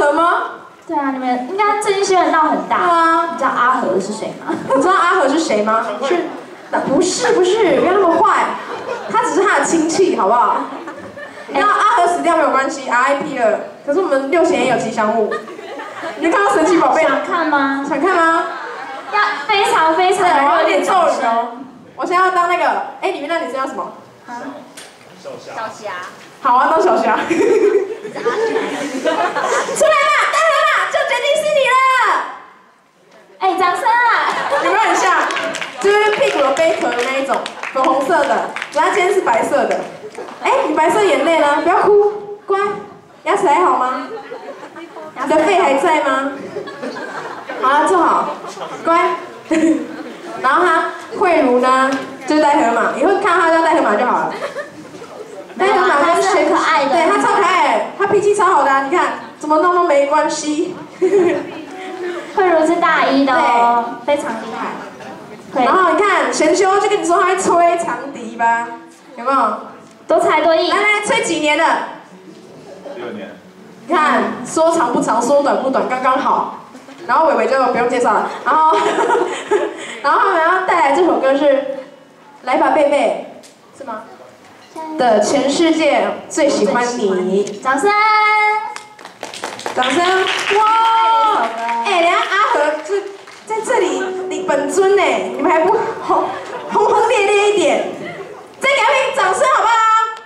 和吗？ 对啊，你们应该最近新闻闹很大。 对啊， 你知道阿和是谁吗？ 你知道阿和是谁吗？是，不是，不要那么坏，他只是他的亲戚，好不好？然后阿和死掉没有关系 ，RIP 了。可是我们6弦也有吉祥物。你看到神奇宝贝？ 想看吗？ 想看吗？ 要非常非常的热烈咒语哦。我现在要当那个，哎，里面那女生叫什么？ 小霞。 好啊，当小霞。出来吧，大河马，就决定是你了。 哎，掌声啊！ 有没有很像？就是屁股有贝壳的那一种，粉红色的，然后今天是白色的。哎，你白色眼泪呢？不要哭，乖。牙齿还好吗？你的肺还在吗？好了，坐好，乖。然后他慧茹呢，就是戴河马，以后看到他叫戴河马就好了。戴河马他是很可爱的，对他超可爱的，他脾气超好的啊，你看怎么弄都没关系。 慧茹是大一的哦，非常厉害。 然后你看玄修就跟你说他会吹长笛吧，有没有？ 多才多艺。 来，吹几年了 ？6年。 你看说长不长，说短不短，刚刚好。然后伟伟就不用介绍了。然后他们要带来这首歌是《来吧贝贝》，是吗？的全世界最喜欢你， 掌声！ 掌声！哇！哎，人家阿和是在这里，你本尊呢，你们还不轰烈烈一点？再给他们掌声好不好？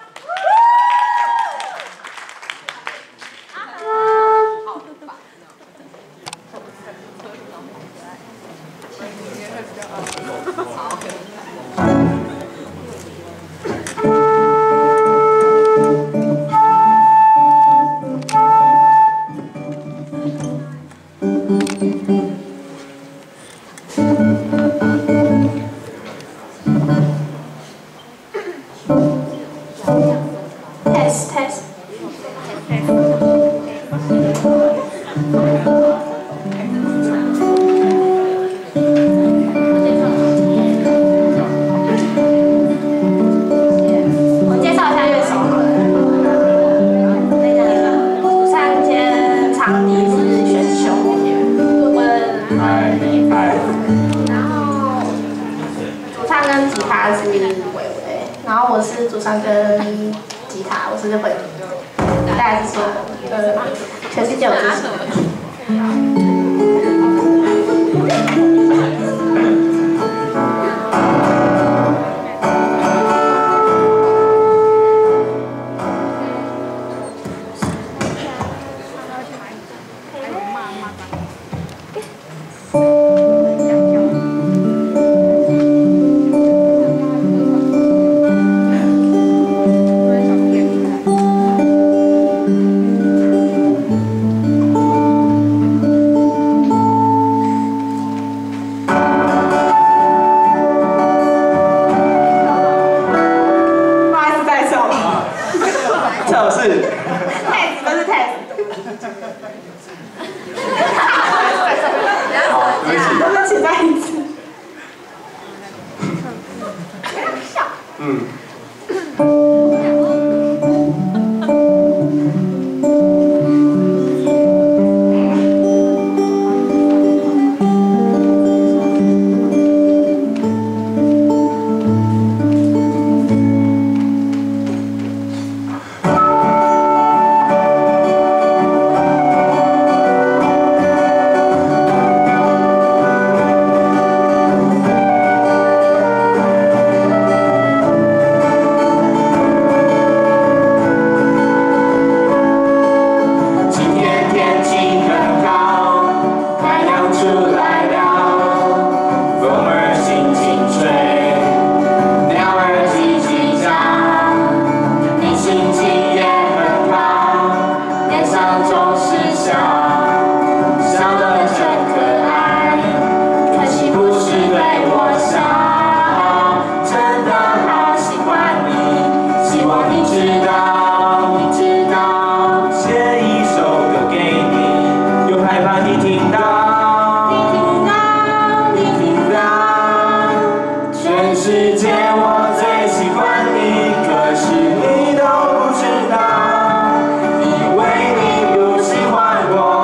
全世界有支持。 因为你不喜欢我。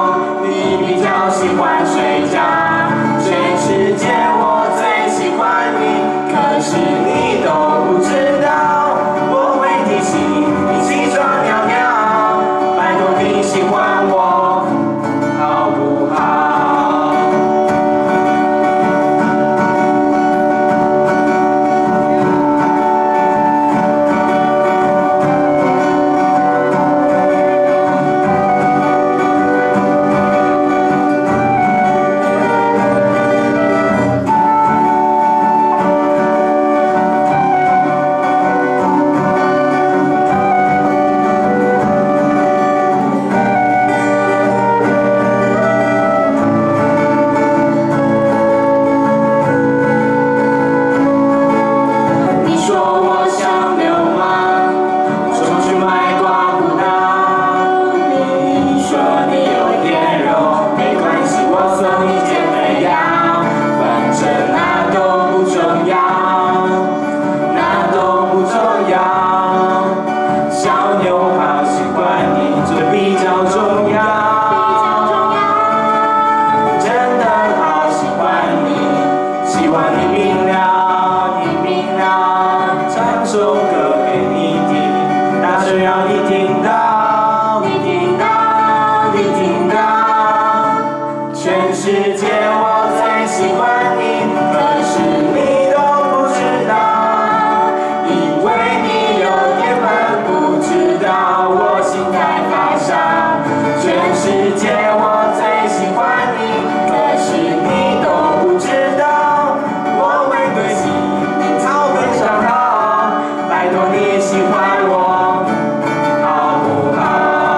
全世界我最喜欢你，可是你都不知道，因为你有根本不知道我心在发烧。全世界我最喜欢你，可是你都不知道，我会对你草根上好，拜托你喜欢我，好不好？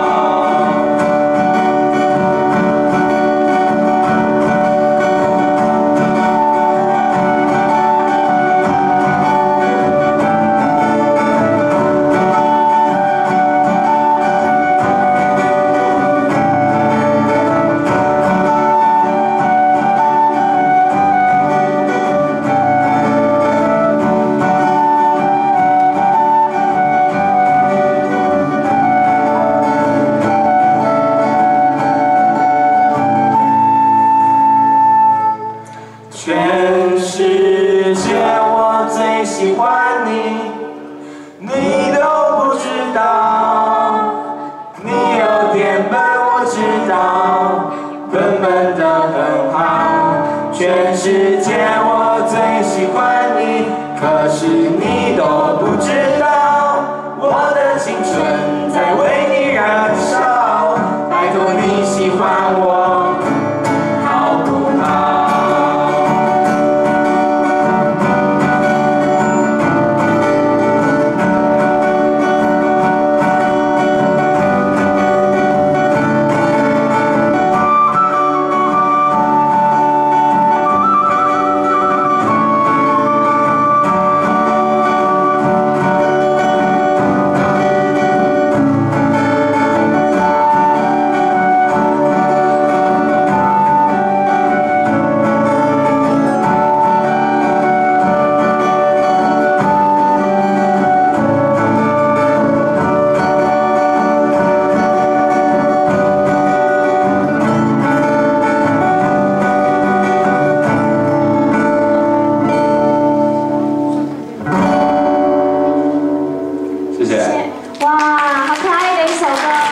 全世界我最喜欢你，你都不知道，你有点笨我知道，笨笨的很好。全世界我最喜欢你，可是你都不知道，我的青春在为你燃烧，拜托你喜欢我。